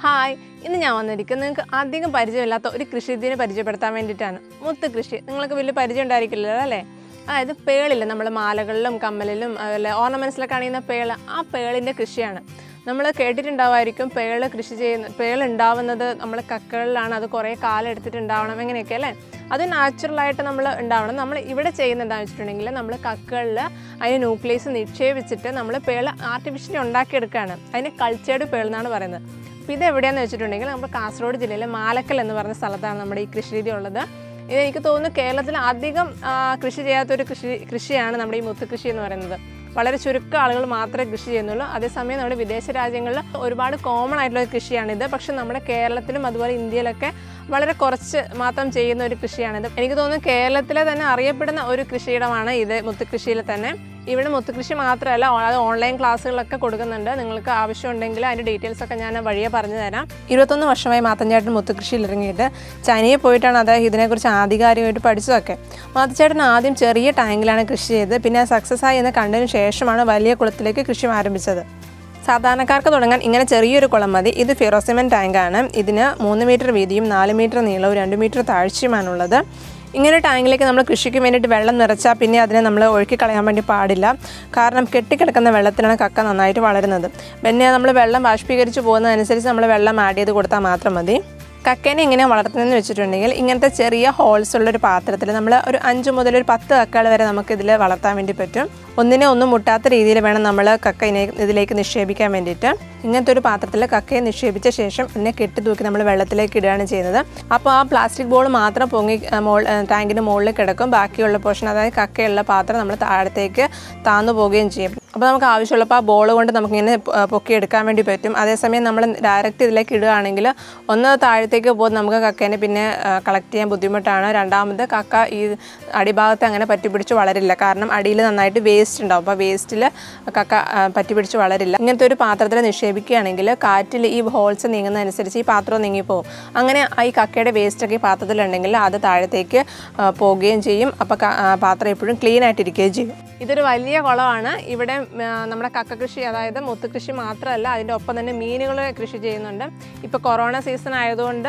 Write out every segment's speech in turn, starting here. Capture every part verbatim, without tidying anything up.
Hi, ഇന്ന് ഞാൻ വന്നിരിക്കുന്നത് നിങ്ങൾക്ക് അധികം പരിചയമില്ലാത്ത ഒരു കൃഷിരീതിയെ പരിചയപ്പെടുത്താൻ വേണ്ടിയിട്ടാണ്. മുത്ത് കൃഷി നിങ്ങൾക്ക് വലിയ പരിചയം ഉണ്ടായിരിക്കില്ലല്ലോ അല്ലേ? അതായത് പേളില്ല, നമ്മൾ മാലകളിലും കമ്മലിലും അതുപോലെ ഓർണമെൻറ്റ്സിലൊക്കെ അണിയുന്ന പേള്, ആ പേളിൻ്റെ കൃഷിയാണ്. നമ്മൾ കേട്ടിട്ടുണ്ടാവുമായിരിക്കും പേള് കൃഷി ചെയ്യുന്ന പേളുണ്ടാവുന്നത് നമ്മൾ കക്കകളിലാണ്, അത് കുറേ കാലം എടുത്തിട്ടുണ്ടാവണം എങ്ങനെയൊക്കെ അല്ലേ. അത് നാച്ചുറലായിട്ട് നമ്മൾ ഉണ്ടാവണം. നമ്മൾ ഇവിടെ ചെയ്യുന്നത് എന്താണെന്ന് വെച്ചിട്ടുണ്ടെങ്കിൽ നമ്മൾ കക്കകളിൽ അതിന് ന്യൂക്ലിയസ് നിക്ഷേപിച്ചിട്ട് നമ്മൾ പേള് ആർട്ടിഫിഷ്യലി ഉണ്ടാക്കിയെടുക്കുകയാണ്. അതിന് കൾച്ചേർഡ് പേൾ എന്നാണ് പറയുന്നത്. അപ്പോൾ ഇത് എവിടെയാണെന്ന് വെച്ചിട്ടുണ്ടെങ്കിൽ നമ്മൾ കാസർഗോഡ് ജില്ലയിലെ മാലക്കൽ എന്ന് പറഞ്ഞ സ്ഥലത്താണ് നമ്മുടെ ഈ കൃഷി രീതി ഉള്ളത്. ഇത് എനിക്ക് തോന്നുന്നു കേരളത്തിൽ അധികം കൃഷി ചെയ്യാത്തൊരു കൃഷി കൃഷിയാണ് നമ്മുടെ ഈ മുത്ത് കൃഷി എന്ന് പറയുന്നത്. വളരെ ചുരുക്കം ആളുകൾ മാത്രമേ കൃഷി ചെയ്യുന്നുള്ളൂ. അതേസമയം നമ്മുടെ വിദേശ രാജ്യങ്ങളിൽ ഒരുപാട് കോമൺ ആയിട്ടുള്ള കൃഷിയാണിത്. പക്ഷെ നമ്മുടെ കേരളത്തിലും അതുപോലെ ഇന്ത്യയിലൊക്കെ വളരെ കുറച്ച് മാത്രം ചെയ്യുന്ന ഒരു കൃഷിയാണിത്. എനിക്ക് തോന്നുന്നു കേരളത്തിലെ തന്നെ അറിയപ്പെടുന്ന ഒരു കൃഷിയിടമാണ് ഇത്, മുത്തുകൃഷിയിൽ തന്നെ. ഇവിടെ മുത്തുകൃഷി മാത്രമല്ല, അത് ഓൺലൈൻ ക്ലാസ്സുകളൊക്കെ കൊടുക്കുന്നുണ്ട്. നിങ്ങൾക്ക് ആവശ്യമുണ്ടെങ്കിൽ അതിൻ്റെ ഡീറ്റെയിൽസൊക്കെ ഞാൻ വഴിയെ പറഞ്ഞു തരാം. ഇരുപത്തൊന്ന് വർഷമായി മാത്തച്ചേട്ടൻ മുത്തുകൃഷിയിൽ ഇറങ്ങിയിട്ട് ചൈനയിൽ പോയിട്ടാണ് അദ്ദേഹം ഇതിനെക്കുറിച്ച് ആധികാരികമായിട്ട് പഠിച്ചതൊക്കെ. മാത്തച്ചേട്ടൻ ആദ്യം ചെറിയ ടാങ്കിലാണ് കൃഷി ചെയ്ത്, പിന്നെ സക്സസ് ആയി എന്ന് കണ്ടതിന് ശേഷമാണ് വലിയ കുളത്തിലേക്ക് കൃഷി ആരംഭിച്ചത്. സാധാരണക്കാർക്ക് തുടങ്ങാൻ ഇങ്ങനെ ചെറിയൊരു കുളം മതി. ഇത് ഫിറോസിമെൻ ടാങ്കാണ്. ഇതിന് മൂന്ന് മീറ്റർ വീതിയും നാല് മീറ്റർ നീളവും രണ്ട് മീറ്റർ താഴ്ചയുമാണുള്ളത്. ഇങ്ങനെ ടാങ്കിലേക്ക് നമ്മൾ കൃഷിക്ക് വേണ്ടിയിട്ട് വെള്ളം നിറച്ചാൽ പിന്നെ അതിനെ നമ്മൾ ഒഴുക്കി കളയാൻ വേണ്ടി പാടില്ല. കാരണം കെട്ടിക്കിടക്കുന്ന വെള്ളത്തിലാണ് കക്ക നന്നായിട്ട് വളരുന്നത്. പിന്നെ നമ്മൾ വെള്ളം ബാഷ്പീകരിച്ച് പോകുന്നതനുസരിച്ച് നമ്മൾ വെള്ളം ആഡ് ചെയ്ത് കൊടുത്താൽ മാത്രം മതി. കക്കേനെ എങ്ങനെയാണ് വളർത്തുന്നതെന്ന് വെച്ചിട്ടുണ്ടെങ്കിൽ ഇങ്ങനത്തെ ചെറിയ ഹോൾസ് ഉള്ളൊരു പാത്രത്തിൽ നമ്മൾ ഒരു അഞ്ച് മുതൽ ഒരു പത്ത് കക്കകൾ വരെ നമുക്കിതിൽ വളർത്താൻ വേണ്ടി പറ്റും. ഒന്നിനെ ഒന്നും മുട്ടാത്ത രീതിയിൽ വേണം നമ്മൾ കക്കയിനെ ഇതിലേക്ക് നിക്ഷേപിക്കാൻ വേണ്ടിയിട്ട്. ഇങ്ങനത്തെ ഒരു പാത്രത്തിൽ കക്കയെ നിക്ഷേപിച്ച ശേഷം ഇതിനെ കെട്ടി തൂക്കി നമ്മൾ വെള്ളത്തിലേക്ക് ഇടുകയാണ് ചെയ്യുന്നത്. അപ്പോൾ ആ പ്ലാസ്റ്റിക് ബോൾ മാത്രം പൊങ്ങി മോൾ ടാങ്കിൻ്റെ മുകളിൽ കിടക്കും. ബാക്കിയുള്ള പോർഷൻ, അതായത് കക്കയുള്ള പാത്രം, നമ്മൾ താഴത്തേക്ക് താന്നു പോവുകയും ചെയ്യും. അപ്പോൾ നമുക്ക് ആവശ്യമുള്ളപ്പോൾ ആ ബോൾ കൊണ്ട് നമുക്കിങ്ങനെ പൊക്കിയെടുക്കാൻ വേണ്ടി പറ്റും. അതേസമയം നമ്മൾ ഡയറക്റ്റ് ഇതിലേക്ക് ഇടുകയാണെങ്കിൽ ഒന്ന് താഴത്തേക്ക് പോകുന്നത് നമുക്ക് കക്കേനെ പിന്നെ കളക്ട് ചെയ്യാൻ ബുദ്ധിമുട്ടാണ്. രണ്ടാമത് കക്ക ഈ അടിഭാഗത്ത് അങ്ങനെ പറ്റിപ്പിടിച്ച് വളരില്ല. കാരണം അടിയിൽ നന്നായിട്ട് വേസ്റ്റ് ഉണ്ടാവും. അപ്പോൾ വേസ്റ്റിൽ കക്ക പറ്റിപ്പിടിച്ച് വളരില്ല. ഇങ്ങനത്തെ ഒരു പാത്രത്തിൽ നിക്ഷേപിക്കുകയാണെങ്കിൽ കാറ്റിൽ ഈ ഹോൾസ് നീങ്ങുന്നതനുസരിച്ച് ഈ പാത്രം നീങ്ങിപ്പോവും. അങ്ങനെ ഈ കക്കയുടെ വേസ്റ്റൊക്കെ ഈ പാത്രത്തിലുണ്ടെങ്കിൽ അത് താഴത്തേക്ക് പോവുകയും ചെയ്യും. അപ്പോൾ പാത്രം എപ്പോഴും ക്ലീൻ ആയിട്ടിരിക്കുകയും ചെയ്യും. ഇതൊരു വലിയ കുളമാണ്. ഇവിടെ നമ്മുടെ കക്ക കൃഷി, അതായത് മുത്ത് കൃഷി മാത്രമല്ല, അതിൻ്റെ ഒപ്പം തന്നെ മീനുകൾ കൃഷി ചെയ്യുന്നുണ്ട്. ഇപ്പോൾ കൊറോണ സീസൺ ആയതുകൊണ്ട്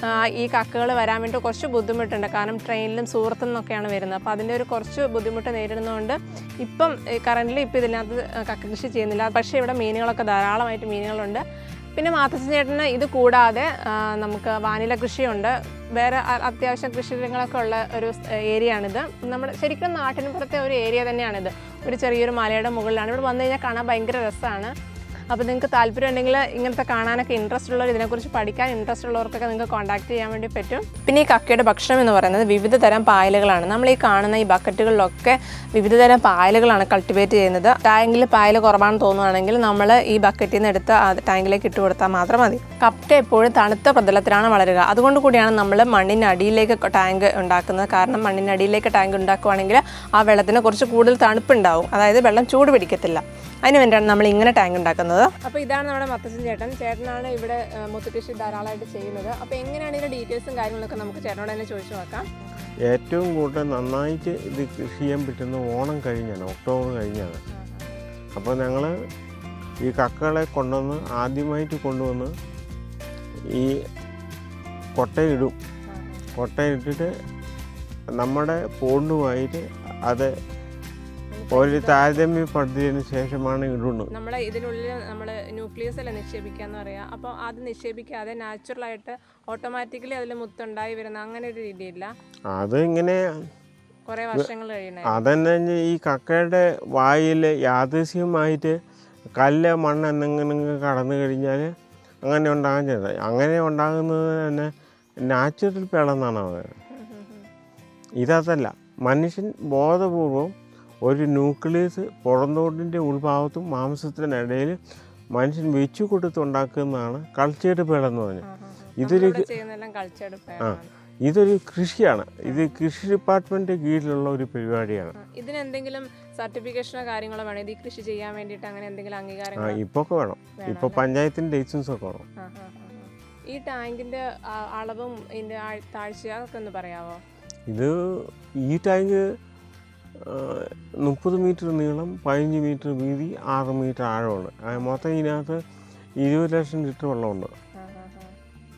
ഈ കക്കകൾ വരാൻ വേണ്ടി കുറച്ച് ബുദ്ധിമുട്ടുണ്ട്. കാരണം ട്രെയിനിലും സൂറത്തു നിന്നൊക്കെയാണ് വരുന്നത്. അപ്പോൾ അതിൻ്റെ ഒരു കുറച്ച് ബുദ്ധിമുട്ട് നേരിടുന്നതുകൊണ്ട് ഇപ്പം കറൻ്റിൽ ഇപ്പോൾ ഇതിനകത്ത് കക്ക കൃഷി ചെയ്യുന്നില്ല. പക്ഷേ ഇവിടെ മീനുകളൊക്കെ ധാരാളമായിട്ട് മീനുകളുണ്ട്. പിന്നെ മാത്തച്ചൻ ചേട്ടന് ഇത് കൂടാതെ നമുക്ക് വാനില കൃഷിയുണ്ട്. വേറെ അത്യാവശ്യം കൃഷികളൊക്കെ ഉള്ള ഒരു ഏരിയ ആണിത്. നമ്മുടെ ശരിക്കും നാട്ടിന് പുറത്തെ ഒരു ഏരിയ തന്നെയാണിത്. ഒരു ചെറിയൊരു മലയുടെ മുകളിലാണ്. ഇവിടെ വന്നു കഴിഞ്ഞാൽ കാണാൻ ഭയങ്കര രസമാണ്. അപ്പോൾ നിങ്ങൾക്ക് താല്പര്യം ഉണ്ടെങ്കിൽ ഇങ്ങനത്തെ കാണാനൊക്കെ ഇൻട്രസ്റ്റ് ഉള്ളവർ, ഇതിനെക്കുറിച്ച് പഠിക്കാൻ ഇൻട്രസ്റ്റ് ഉള്ളവർക്കൊക്കെ നിങ്ങൾക്ക് കോൺടാക്ട് ചെയ്യാൻ വേണ്ടി പറ്റും. പിന്നെ ഈ കക്കയുടെ ഭക്ഷണം എന്ന് പറയുന്നത് വിവിധ തരം പായലുകളാണ്. നമ്മൾ ഈ കാണുന്ന ഈ ബക്കറ്റുകളിലൊക്കെ വിവിധ തരം പായലുകളാണ് കൾട്ടിവേറ്റ് ചെയ്യുന്നത്. ടാങ്കിൽ പായൽ കുറവാണെന്ന് തോന്നുകയാണെങ്കിൽ നമ്മൾ ഈ ബക്കറ്റിൽ നിന്ന് എടുത്ത് ടാങ്കിലേക്ക് ഇട്ട് കൊടുത്താൽ മാത്രം മതി. കക്ക എപ്പോഴും തണുത്ത പ്രതലത്തിലാണ് വളരുക. അതുകൊണ്ട് കൂടിയാണ് നമ്മൾ മണ്ണിനടിയിലേക്ക് ടാങ്ക് ഉണ്ടാക്കുന്നത്. കാരണം മണ്ണിനടിയിലേക്ക് ടാങ്ക് ഉണ്ടാക്കുകയാണെങ്കിൽ ആ വെള്ളത്തിന് കുറച്ച് കൂടുതൽ തണുപ്പുണ്ടാവും. അതായത് വെള്ളം ചൂട് പിടിക്കത്തില്ല. അതിന് വേണ്ടിയാണ് നമ്മൾ ഇങ്ങനെ ടാങ്ക് ഉണ്ടാക്കുന്നത്. അപ്പോൾ ഇതാണ് നമ്മുടെ മത്തച്ചൻ ചേട്ടൻ. ചേട്ടനാണ് ഇവിടെ മുത്തുകൃഷി ധാരാളമായിട്ട് ചെയ്യുന്നത്. അപ്പോൾ എങ്ങനെയാണ് ഇതിൻ്റെ ഡീറ്റെയിൽസും കാര്യങ്ങളൊക്കെ നമുക്ക് ചേട്ടനോട് തന്നെ ചോദിച്ചു നോക്കാം. ഏറ്റവും കൂടുതൽ നന്നായിട്ട് ഇത് കൃഷി ചെയ്യാൻ പറ്റുന്ന ഓണം കഴിഞ്ഞാണ്, ഒക്ടോബർ കഴിഞ്ഞാണ്. അപ്പോൾ ഞങ്ങൾ ഈ കക്കകളെ കൊണ്ടുവന്ന് ആദ്യമായിട്ട് കൊണ്ടുവന്ന് ഈ കൊട്ടയിടും. കൊട്ടയിട്ടിട്ട് നമ്മുടെ പോണ്ടുമായിട്ട് അത് ഒരു താരതമ്യപ്പെടുത്തിയതിന് ശേഷമാണ് ഇടുന്നത്. നമ്മുടെ ഇതിനുള്ളിൽ നമ്മൾ ന്യൂക്ലിയസ് അല്ല നിക്ഷേപിക്കാന്ന് പറയാം. അപ്പോൾ അത് നിക്ഷേപിക്കാതെ നാച്ചുറലായിട്ട് ഓട്ടോമാറ്റിക്കലി അതിൽ മുത്തുണ്ടായി വരുന്ന അങ്ങനെ ഒരു രീതിയില്ല. അത് ഇങ്ങനെ കുറേ വർഷങ്ങൾ കഴിയണേ. അതന്നെ ഈ കക്കയുടെ വായിൽ യാദൃശ്യമായിട്ട് കല്ല് മണ്ണ് എന്തെങ്കിലും കടന്നു കഴിഞ്ഞാൽ അങ്ങനെ ഉണ്ടാകാൻ ചെയ്തത്. അങ്ങനെ ഉണ്ടാകുന്നത് തന്നെ നാച്ചുറൽ പേളെന്നാണ് പറയുന്നത്. ഇതല്ല, മനുഷ്യൻ ബോധപൂർവം ഒരു ന്യൂക്ലിയസ് പുറന്തോട്ടിൻ്റെ ഉൾഭാഗത്തും മാംസത്തിനിടയിൽ മനുഷ്യൻ വെച്ചു കൊടുത്തുണ്ടാക്കുന്നതാണ് കൾച്ചേർഡ് പേളെന്ന് പറഞ്ഞത്. ഇതൊരു ആ ഇതൊരു കൃഷിയാണ്. ഇത് കൃഷി ഡിപ്പാർട്ട്മെൻറ്റ് കീഴിലുള്ള ഒരു പരിപാടിയാണ്. ഇതിനെന്തെങ്കിലും സർട്ടിഫിക്കേഷനോ കാര്യങ്ങളോ വേണം ഇത് കൃഷി ചെയ്യാൻ വേണ്ടിയിട്ട്? അങ്ങനെ എന്തെങ്കിലും അംഗീകാരം ആ ഇപ്പോൾ ഒക്കെ വേണം. ഇപ്പോൾ പഞ്ചായത്തിൻ്റെ ലൈസൻസ് ഒക്കെ വേണം. ഈ ടാങ്കിൻ്റെ അളവും ഇതിൻ്റെ താഴ്ചയൊക്കെ ഒന്ന് പറയാമോ? ഇത് ഈ ടാങ്ക് മുപ്പത് മീറ്റർ നീളം, പതിനഞ്ച് മീറ്റർ വീതി, ആറ് മീറ്റർ ആഴമുണ്ട്. മൊത്തം ഇതിനകത്ത് ഇരുപത് ലക്ഷം ലിറ്റർ വെള്ളമുണ്ട്.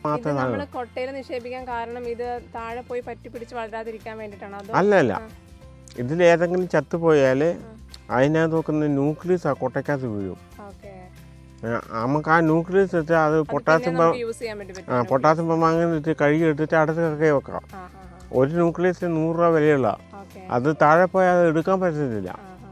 മാത്രമേ നമ്മൾ കൊട്ടയിൽ നിക്ഷേപിക്കാൻ കാരണം ഇത് താഴെ പോയി പറ്റി പിടിച്ച് വളരാതിരിക്കാൻ വേണ്ടിയിട്ടാണോ അതോ അല്ല അല്ല ഇതിലേതെങ്കിലും ചത്തുപോയാൽ അതിനകത്ത് നോക്കുന്ന ന്യൂക്ലിയസ് ആ കൊട്ടയ്ക്കകത്ത് വീഴും. നമുക്ക് ആ ന്യൂക്ലിയസ് വെച്ചാൽ അത് പൊട്ടാസ്യം ആ പൊട്ടാസ്യം പെർമാംഗനേറ്റ് ഇട്ട് കഴുകി എടുത്തിട്ട് അടുത്ത കക്കയെ വെക്കാം. ഒരു ന്യൂക്ലിയസിന് നൂറ് രൂപ വിലയുള്ള അത് താഴെ പോയാൽ അത് എടുക്കാൻ പറ്റത്തില്ല.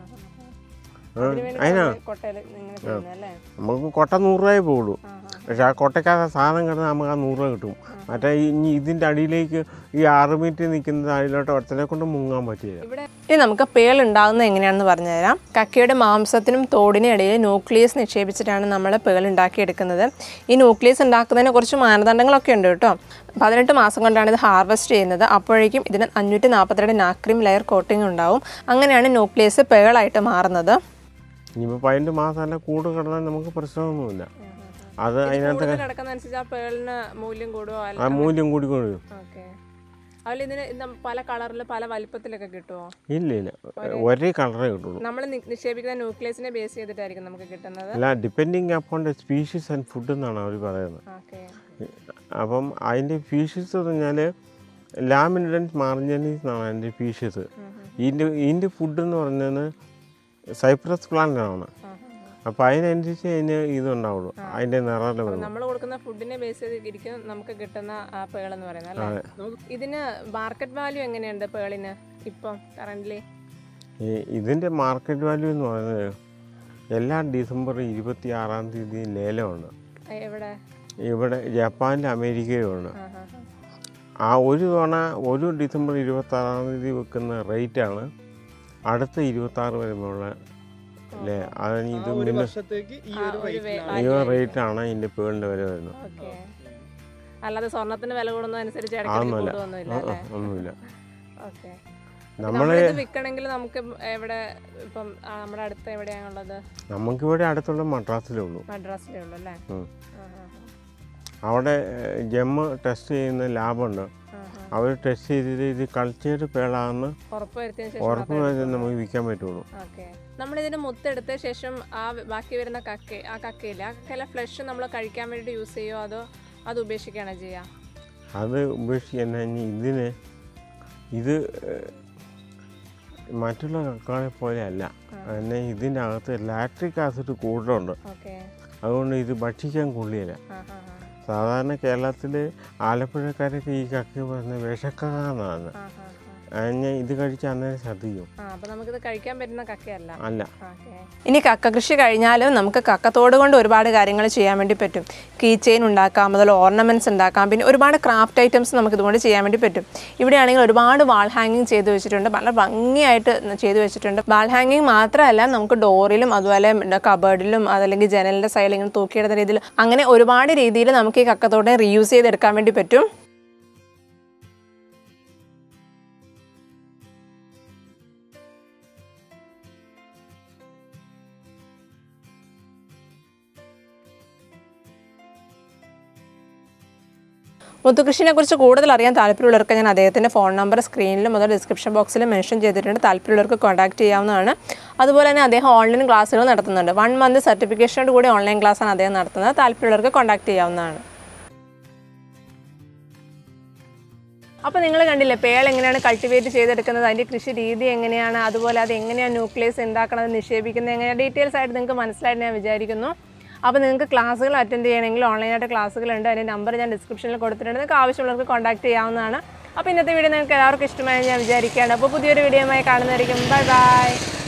അതിനാണ് നമുക്ക് കൊട്ട നൂറ് രൂപയെ പോകുള്ളൂ. പക്ഷെ ആ കൊട്ടയ്ക്കകത്ത് സാധനം കിടന്നാൽ നമുക്ക് ആ നൂറ് രൂപ കിട്ടും. മറ്റേ ഇനി ഇതിൻ്റെ അടിയിലേക്ക് ഈ ആറ് മീറ്റർ നിൽക്കുന്നത് അതിലോട്ട് ഒറ്റനെ കൊണ്ട് മുങ്ങാൻ പറ്റില്ല. ഇനി നമുക്ക് പേൾ ഉണ്ടാകുന്നത് എങ്ങനെയാണെന്ന് പറഞ്ഞുതരാം. കക്കയുടെ മാംസത്തിനും തോടിനും ഇടയിൽ ന്യൂക്ലിയസ് നിക്ഷേപിച്ചിട്ടാണ് നമ്മൾ പേൾ ഉണ്ടാക്കിയെടുക്കുന്നത്. ഈ ന്യൂക്ലിയസ് ഉണ്ടാക്കുന്നതിന് കുറച്ച് മാനദണ്ഡങ്ങളൊക്കെ ഉണ്ട് കേട്ടോ. പതിനെട്ട് മാസം കൊണ്ടാണ് ഇത് ഹാർവെസ്റ്റ് ചെയ്യുന്നത്. അപ്പോഴേക്കും ഇതിന് അഞ്ഞൂറ്റി നാൽപ്പത്തിരണ്ട് നാക്രീം ലെയർ കോട്ടിംഗ് ഉണ്ടാവും. അങ്ങനെയാണ് ന്യൂക്ലിയസ് പേളായിട്ട് മാറുന്നത്. ഇനിയിപ്പോൾ പതിനെട്ട് മാസമല്ല കൂട് കിടന്നാൽ നമുക്ക് പ്രശ്നമൊന്നുമില്ല. അത് അതിനകത്ത് മൂല്യം കൂടുമോ? ആ മൂല്യം കൂടി കൂടും. അതുപോലെ ഇതിന് പല കളറിൽ പല വലിപ്പത്തിലൊക്കെ കിട്ടുമോ? ഇല്ല ഇല്ല, ഒരേ കളറേ കിട്ടുള്ളൂ. നമ്മൾ നിക്ഷേപിക്കുന്ന ന്യൂക്ലിയസിനെ ബേസ് ചെയ്തിട്ടായിരിക്കും നമുക്ക് കിട്ടുന്നത്. അല്ല, depending upon the species and food എന്നാണ് അവർ പറയുന്നത്. അപ്പം അതിൻ്റെ ഫീഷസ് എന്ന് പറഞ്ഞാൽ ലാമിനിഡൻസ് മാർജനീസ് എന്നാണ് അതിൻ്റെ ഫീഷസ്. ഇതിൻ്റെ ഇതിൻ്റെ ഫുഡ് എന്ന് പറഞ്ഞത് സൈപ്രസ് പ്ലാന്റ് ആണ്. അപ്പോൾ അതിനനുസരിച്ച് അതിന് ഇതുണ്ടാവുള്ളൂ, അതിൻ്റെ നിറം. നമ്മൾ കൊടുക്കുന്ന ഫുഡിനെ ബേസ് ചെയ്തിരിക്കും നമുക്ക് കിട്ടുന്ന പേൾ എന്ന് പറയുന്നത് അല്ലേ? ഇതിന് മാർക്കറ്റ് വാല്യൂ എങ്ങനെയുണ്ട് പേളിന് ഇപ്പം കറൻ്റ്ലി? ഇതിൻ്റെ മാർക്കറ്റ് വാല്യൂ എന്ന് പറയുന്നത് എല്ലാ ഡിസംബർ ഇരുപത്തി ആറാം തീയതി ലേലമാണ്. എവിടെ? ഇവിടെ ജപ്പാനിലും അമേരിക്കയിലുമാണ്. ആ ഒരു തവണ ഒരു ഡിസംബർ ഇരുപത്തി ആറാം തീയതി വെക്കുന്ന റേറ്റാണ് അടുത്ത ഇരുപത്തി ആറ് വരുമ്പോഴുള്ള അല്ലേ? അതിന് ഇത് ഈ റേറ്റാണ് ഇതിൻ്റെ പേളിൻ്റെ വില വരുന്നത്. അല്ലാതെ സ്വർണത്തിന് വില കൂടുന്നതനുസരിച്ച് ഒന്നുമില്ല. നമ്മൾ വിൽക്കണമെങ്കിൽ നമുക്ക് എവിടെ ഇപ്പം നമ്മുടെ അടുത്ത് എവിടെയാണുള്ളത്? നമുക്കിവിടെ അടുത്തുള്ള മദ്രാസിലേ ഉള്ളൂ. മദ്രാസിലേ ഉള്ളൂ അല്ലേ? അവിടെ ജെമ്മ് ടെസ്റ്റ് ചെയ്യുന്ന ലാബുണ്ട്. അവർ ടെസ്റ്റ് ചെയ്തിട്ട് ഇത് കൾച്ചേർഡ് പേളാണെന്ന് ഉറപ്പ് വരുത്തി നമുക്ക് വിൽക്കാൻ പറ്റുള്ളൂ. നമ്മളിതിന് മുത്തെടുത്ത ശേഷം ആ ബാക്കി വരുന്ന കക്ക ആ കക്കയില്ല ആ കക്കയിലെ ഫ്ലഷ് നമ്മൾ കഴിക്കാൻ വേണ്ടിയിട്ട് യൂസ് ചെയ്യുമോ അതോ അത് ഉപേക്ഷിക്കുകയാണോ ചെയ്യുക? അത് ഉപേക്ഷിക്കാൻ ഇതിന് ഇത് മറ്റുള്ള കക്കകളെ പോലെ അല്ല. പിന്നെ ഇതിൻ്റെ അകത്ത് ലാക്റ്റിക് ആസിഡ് കൂടുതലുണ്ട്. അതുകൊണ്ട് ഇത് ഭക്ഷിക്കാൻ കൊള്ളിയില്ല. സാധാരണ കേരളത്തിൽ ആലപ്പുഴക്കാരൊക്കെ ഈ കക്ക പറഞ്ഞ വിഷക്കാന്നാണ്. ഞാൻ ഇത് കഴിച്ച് അന്നേരം ശ്രദ്ധിക്കും. അല്ല. ഇനി കക്ക കൃഷി കഴിഞ്ഞാലും നമുക്ക് കക്കത്തോട് കൊണ്ട് ഒരുപാട് കാര്യങ്ങൾ ചെയ്യാൻ വേണ്ടി പറ്റും. കീ ചെയിൻ ഉണ്ടാക്കാം, അതുപോലെ ഓർണമെൻറ്റ്സ് ഉണ്ടാക്കാം, പിന്നെ ഒരുപാട് ക്രാഫ്റ്റ് ഐറ്റംസ് നമുക്ക് ഇതുകൊണ്ട് ചെയ്യാൻ വേണ്ടി പറ്റും. ഇവിടെയാണെങ്കിൽ ഒരുപാട് വാൾ ഹാങ്ങിങ് ചെയ്ത് വെച്ചിട്ടുണ്ട്, വളരെ ഭംഗിയായിട്ട് ചെയ്ത് വെച്ചിട്ടുണ്ട്. വാൾ ഹാങ്ങിങ് മാത്രമല്ല, നമുക്ക് ഡോറിലും അതുപോലെ കബേർഡിലും അതല്ലെങ്കിൽ ജനലിൻ്റെ സൈഡിൽ ഇങ്ങനെ തൂക്കിയിടുന്ന രീതിയിൽ അങ്ങനെ ഒരുപാട് രീതിയിൽ നമുക്ക് ഈ കക്കത്തോടെ റീയൂസ് ചെയ്തെടുക്കാൻ വേണ്ടി പറ്റും. മുത്തുകൃഷിനെ കുറിച്ച് കൂടുതൽ അറിയാൻ താല്പര്യമുള്ളവർക്ക് ഞാൻ അദ്ദേഹത്തിൻ്റെ ഫോൺ നമ്പർ സ്ക്രീനിലും അതുപോലെ ഡിസ്ക്രിപ്ഷൻ ബോക്സിലും മെൻഷൻ ചെയ്തിട്ടുണ്ട്. താല്പര്യമുള്ളവർക്ക് കോൺടാക്ട് ചെയ്യാവുന്നതാണ്. അതുപോലെ തന്നെ അദ്ദേഹം ഓൺലൈൻ ക്ലാസ്സുകൾ നടത്തുന്നുണ്ട്. വൺ മന്ത് സർട്ടിഫിക്കേഷനോട് കൂടി ഓൺലൈൻ ക്ലാസ്സാണ് അദ്ദേഹം നടത്തുന്നത്. താല്പര്യമുള്ളവർക്ക് കോൺടാക്ട് ചെയ്യാവുന്നതാണ്. അപ്പോൾ നിങ്ങൾ കണ്ടില്ലേ പേൾ എങ്ങനെയാണ് കൾട്ടിവേറ്റ് ചെയ്തെടുക്കുന്നത്, അതിൻ്റെ കൃഷി രീതി എങ്ങനെയാണ്, അതുപോലെ അത് എങ്ങനെയാണ് ന്യൂക്ലിയസ് ഉണ്ടാക്കുന്നത്, നിക്ഷേപിക്കുന്നത് എങ്ങനെയാണ്, ഡീറ്റെയിൽസ് ആയിട്ട് നിങ്ങൾക്ക് മനസ്സിലായിട്ട് ഞാൻ വിചാരിക്കുന്നു. അപ്പോൾ നിങ്ങൾക്ക് ക്ലാസ്സുകൾ അറ്റൻഡ് ചെയ്യണമെങ്കിൽ ഓൺലൈനായിട്ട് ക്ലാസ്സുകളുണ്ട്. അതിൻ്റെ നമ്പർ ഞാൻ ഡിസ്ക്രിപ്ഷനിൽ കൊടുത്തിട്ടുണ്ട്. നിങ്ങൾക്ക് ആവശ്യമുള്ളവർക്ക് കോൺടാക്ട് ചെയ്യാവുന്നതാണ്. അപ്പോൾ ഇന്നത്തെ വീഡിയോ നിങ്ങൾക്ക് എല്ലാവർക്കും ഇഷ്ടമായി ഞാൻ വിചാരിക്കുകയാണ്. അപ്പോൾ പുതിയൊരു വീഡിയോയുമായി കാണുന്നതായിരിക്കും. Bye bye.